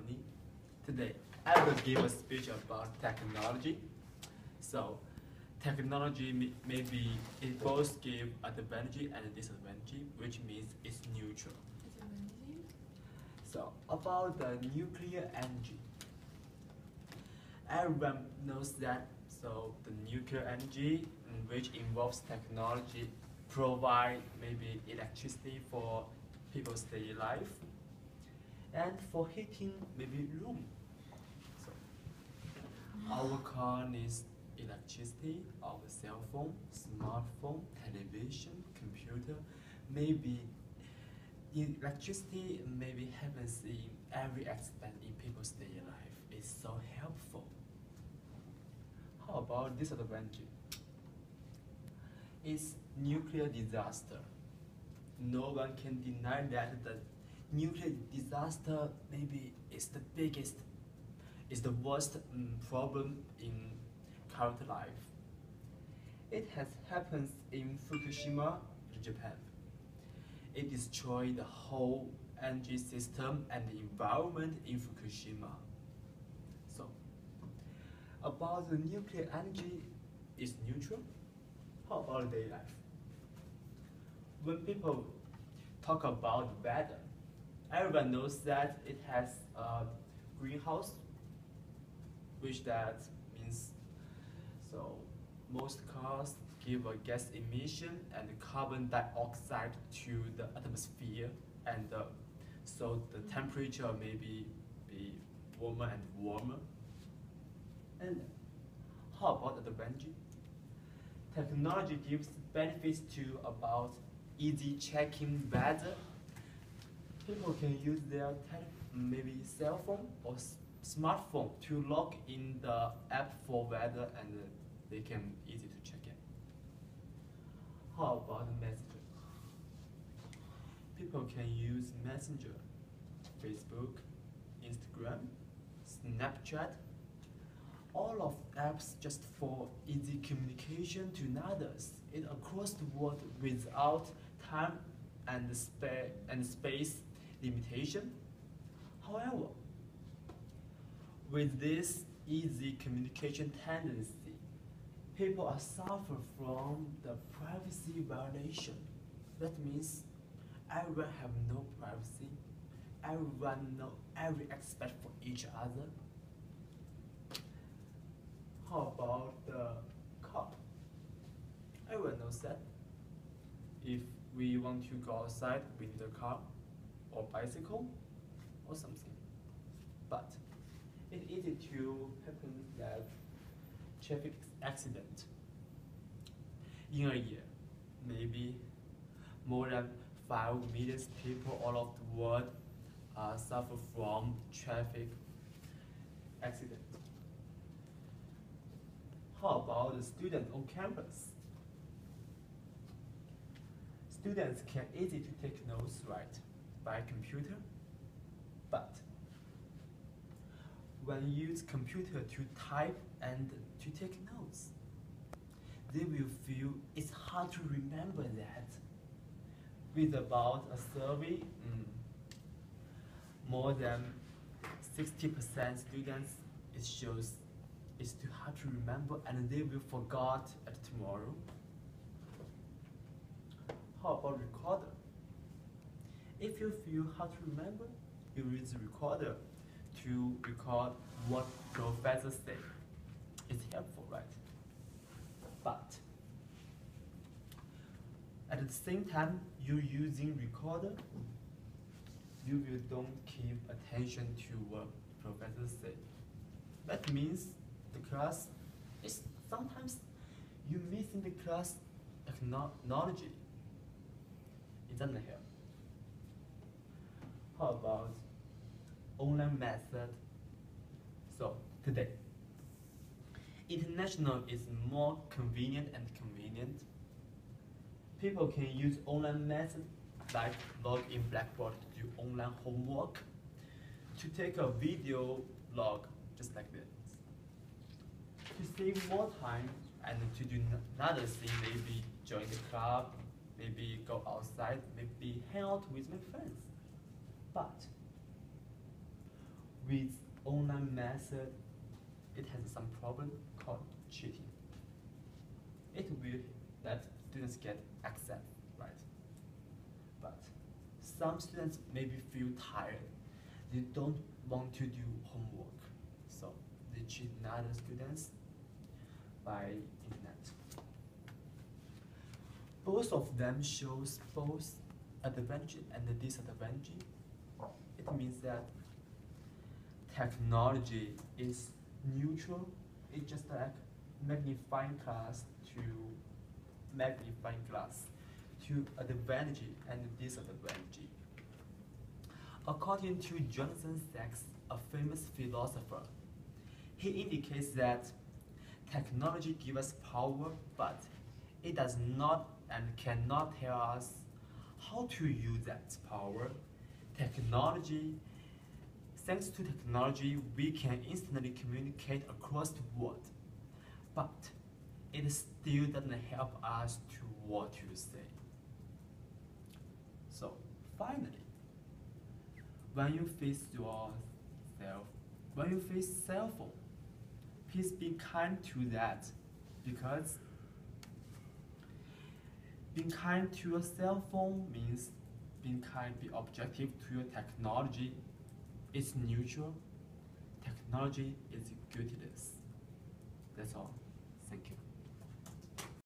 Tony. Today, I will give a speech about technology. So, technology maybe it both give advantage and disadvantage, which means it's neutral. So, about the nuclear energy, everyone knows that. So, the nuclear energy, which involves technology, provide maybe electricity for people's daily life, and for heating maybe room. So our car needs electricity, our cell phone, smartphone, television, computer, maybe electricity maybe happens in every aspect in people's daily life. It's so helpful. How about disadvantage? It's nuclear disaster. No one can deny that the nuclear disaster maybe is the biggest, is the worst problem in current life. It has happened in Fukushima, Japan. It destroyed the whole energy system and the environment in Fukushima. So, about the nuclear energy is neutral. How about daily life? When people talk about weather, everyone knows that it has a greenhouse, which that means so most cars give a gas emission and carbon dioxide to the atmosphere, and so the temperature may be warmer and warmer. And how about the advantage? Technology gives benefits to about easy checking weather. People can use their maybe cell phone or smartphone to log in the app for weather, and they can easy to check it. How about Messenger? People can use Messenger, Facebook, Instagram, Snapchat, all of apps just for easy communication to others in across the world without time and space limitation. However, with this easy communication tendency, people are suffer from the privacy violation. That means everyone have no privacy. Everyone know every aspect for each other. How about the car? Everyone knows that if we want to go outside, we need a car or bicycle or something. But it's easy to happen that traffic accident. In a year, maybe more than 5 million people all over the world suffer from traffic accident. How about the student on campus? Students can easy to take notes right by computer, but when you use computer to type and to take notes, they will feel it's hard to remember that. With about a survey, more than 60% students, it shows it's too hard to remember and they will forget at tomorrow. How about recorder? If you feel hard to remember, you use the recorder to record what professors say. It's helpful, right? But at the same time, you're using recorder, you will don't keep attention to what professors say. That means the class is sometimes you missing the class technology. It doesn't help. How about online method? So today, international is more convenient and convenient. People can use online method like log in Blackboard to do online homework, to take a video log just like this, to save more time and to do another thing, maybe join the club, maybe go outside, maybe hang out with my friends. But with online method, it has some problem called cheating. It will let students get access, right? But some students maybe feel tired. They don't want to do homework, so they cheat other students by internet. Both of them shows both advantage and disadvantage. It means that technology is neutral. It's just like magnifying glass to advantage and disadvantage. According to Jonathan Sachs, a famous philosopher, he indicates that technology gives us power, but it does not and cannot tell us how to use that power. Thanks to technology, we can instantly communicate across the world, but it still doesn't help us to what to say. So finally, when you face cell phone, please be kind to that, because being kind to your cell phone means be objective to your technology. It's neutral. Technology is goodness. That's all. Thank you.